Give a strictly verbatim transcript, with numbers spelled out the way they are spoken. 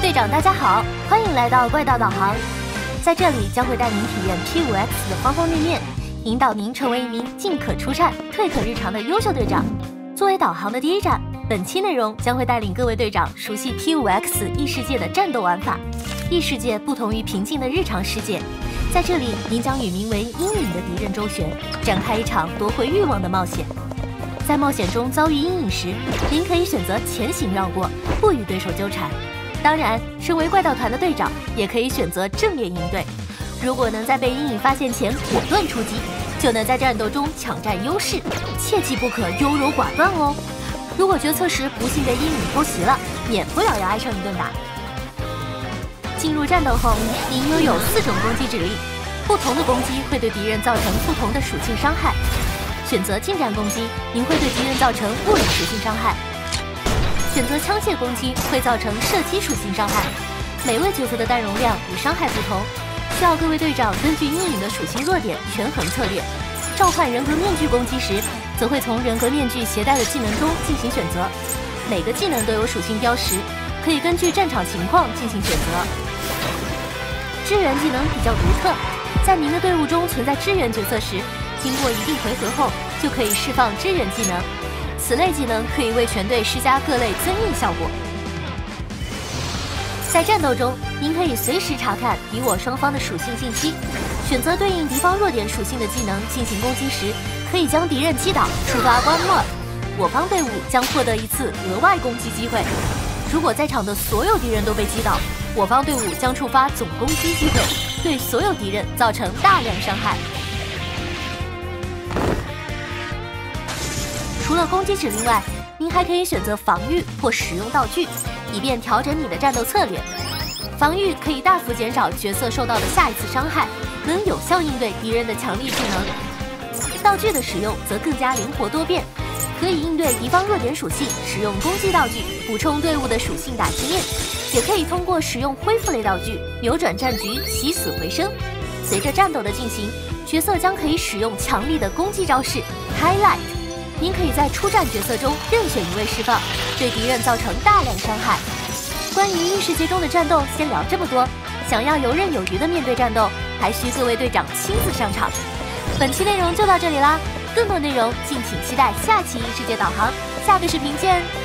队长，大家好，欢迎来到怪盗导航。在这里将会带您体验 T 五 X 的方方面面，引导您成为一名进可出战、退可日常的优秀队长。作为导航的第一站，本期内容将会带领各位队长熟悉 T 五 X 异世界的战斗玩法。异世界不同于平静的日常世界，在这里您将与名为阴影的敌人周旋，展开一场夺回欲望的冒险。在冒险中遭遇阴影时，您可以选择前行绕过，不与对手纠缠。当然，身为怪盗团的队长，也可以选择正面应对。如果能在被阴影发现前果断出击，就能在战斗中抢占优势。切记不可优柔寡断哦。如果决策时不幸被阴影偷袭了，免不了要挨上一顿打。进入战斗后，您拥有四种攻击指令，不同的攻击会对敌人造成不同的属性伤害。选择近战攻击，您会对敌人造成物理属性伤害。选择枪械攻击会造成射击属性伤害。每位角色的弹容量与伤害不同，需要各位队长根据阴影的属性弱点权衡策略。召唤人格面具攻击时，则会从人格面具携带的技能中进行选择。每个技能都有属性标识，可以根据战场情况进行选择。支援技能比较独特，在您的队伍中存在支援角色时，经过一定回合后就可以释放支援技能。此类技能可以为全队施加各类增益效果。在战斗中，您可以随时查看敌我双方的属性信息，选择对应敌方弱点属性的技能进行攻击时，可以将敌人击倒，触发关mod，我方队伍将获得一次额外攻击机会。如果在场的所有敌人都被击倒，我方队伍将触发总攻击机会，对所有敌人造成大量伤害。除了攻击指令外，您还可以选择防御或使用道具，以便调整你的战斗策略。防御可以大幅减少角色受到的下一次伤害，能有效应对敌人的强力技能。道具的使用则更加灵活多变，可以应对敌方弱点属性，使用攻击道具补充队伍的属性打经验，也可以通过使用恢复类道具扭转战局，起死回生。随着战斗的进行，角色将可以使用强力的攻击招式 Highlight。您可以在出战角色中任选一位释放，对敌人造成大量伤害。关于异世界中的战斗，先聊这么多。想要游刃有余的面对战斗，还需各位队长亲自上场。本期内容就到这里啦，更多内容敬请期待下期异世界导航。下个视频见。